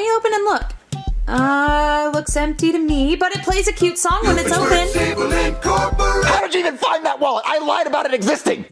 me open and look. Looks empty to me, but it plays a cute song when it's open. How did you even find that wallet? I lied about it existing.